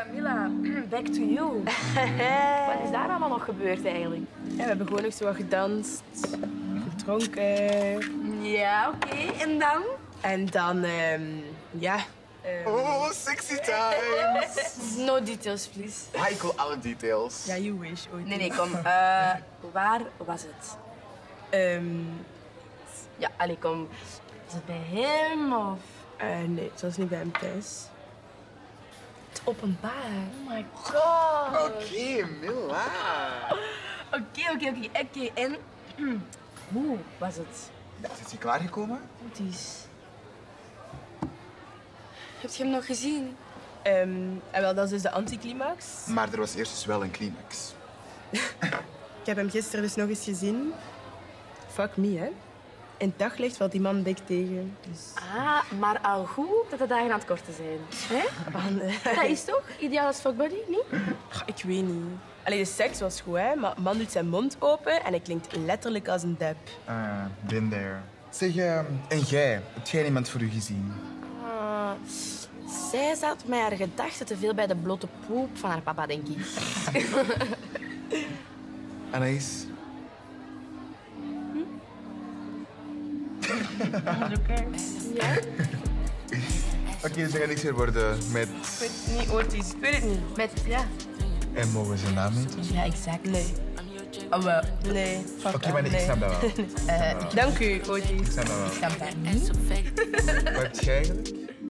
Camilla, back to you. Wat is daar allemaal nog gebeurd eigenlijk? Ja, we hebben gewoon nog zo wat gedanst, gedronken. Ja, oké. En dan? En dan, ja... Oh, sexy times. No details, please. Ik wil alle details. Ja, you wish. Ooit. Nee, kom. Waar was het? Ja, allee, kom. Was het bij hem of... Nee, het was niet bij hem thuis. Het openbaar? Oh my god. Oké, Milla. Oké. En hoe was het? Ja, is hij klaargekomen? Het is... Heb je hem nog gezien? En wel, dat is dus de anticlimax. Maar er was eerst dus wel een climax. Ik heb hem gisteren dus nog eens gezien. Fuck me, hè. In het daglicht valt die man dik tegen. Dus... Ah, maar al goed dat de dagen aan het korten zijn. Hè? Dat is toch? Ideaal als fuckbuddy, niet? Ik weet niet. Allee, de seks was goed, hè. Maar een man doet zijn mond open en hij klinkt letterlijk als een dep. Been there. Zeg, en jij? Heb jij iemand voor u gezien? Zij zat met haar gedachten te veel bij de blote poep van haar papa, denk ik. Anaïs? Ja? Oké, ze gaan niks meer worden met... Ik weet het niet, Otis. Ik weet het niet. Met, ja. En mogen ze naam weten? Ja, exact. Nee. Oh, wel. Nee. Fuck Oké, maar nee, nee. ik snap dat wel. Dank u, Otis. Ik snap dat wel. Ik snap dat niet. Wat heb jij eigenlijk?